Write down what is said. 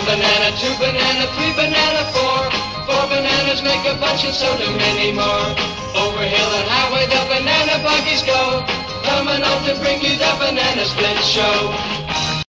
banana, two banana, three banana, four. Four bananas make a bunch and so do many more. Over hill and highway the banana buggies go, coming out to bring you the banana split show.